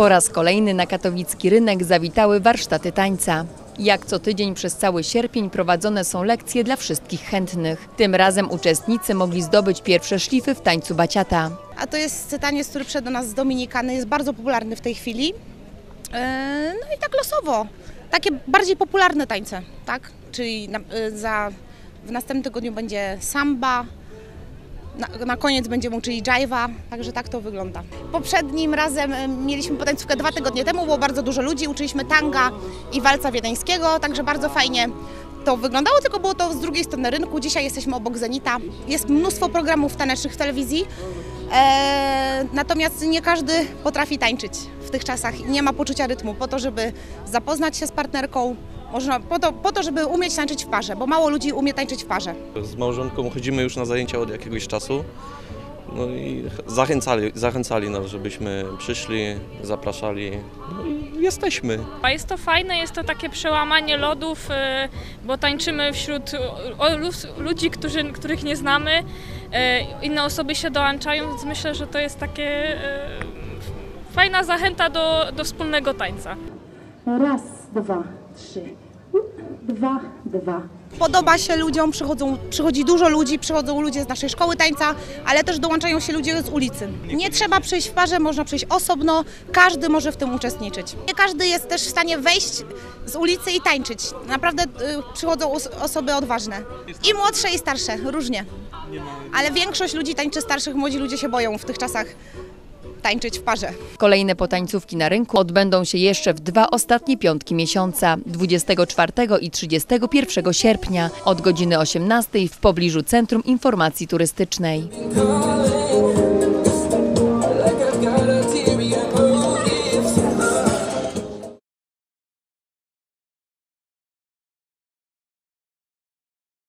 Po raz kolejny na katowicki rynek zawitały warsztaty tańca. Jak co tydzień przez cały sierpień prowadzone są lekcje dla wszystkich chętnych. Tym razem uczestnicy mogli zdobyć pierwsze szlify w tańcu baciata. A to jest taniec, który przyszedł do nas z Dominikany, jest bardzo popularny w tej chwili. No i tak losowo, takie bardziej popularne tańce, tak? Czyli w następnym tygodniu będzie samba, na koniec będziemy uczyli dżajwa, także tak to wygląda. Poprzednim razem mieliśmy potańcówkę 2 tygodnie temu, było bardzo dużo ludzi, uczyliśmy tanga i walca wiedeńskiego, także bardzo fajnie to wyglądało, tylko było to z drugiej strony rynku. Dzisiaj jesteśmy obok Zenita, jest mnóstwo programów tanecznych w telewizji, natomiast nie każdy potrafi tańczyć w tych czasach i nie ma poczucia rytmu. Po to, żeby zapoznać się z partnerką, po to, żeby umieć tańczyć w parze, bo mało ludzi umie tańczyć w parze. Z małżonką chodzimy już na zajęcia od jakiegoś czasu, no i zachęcali nas, żebyśmy przyszli, zapraszali, no i jesteśmy. A jest to fajne, jest to takie przełamanie lodów, bo tańczymy wśród ludzi, których nie znamy, inne osoby się dołączają, więc myślę, że to jest takie fajna zachęta do wspólnego tańca. Raz, dwa, trzy. 2, 2. Podoba się ludziom, przychodzi dużo ludzi, przychodzą ludzie z naszej szkoły tańca, ale też dołączają się ludzie z ulicy. Nie trzeba przyjść w parze, można przyjść osobno, każdy może w tym uczestniczyć. Nie każdy jest też w stanie wejść z ulicy i tańczyć. Naprawdę przychodzą osoby odważne. I młodsze, i starsze, różnie. Ale większość ludzi tańczy starszych, młodzi ludzie się boją w tych czasach tańczyć w parze. Kolejne potańcówki na rynku odbędą się jeszcze w 2 ostatnie piątki miesiąca, 24 i 31 sierpnia od godziny 18 w pobliżu Centrum Informacji Turystycznej.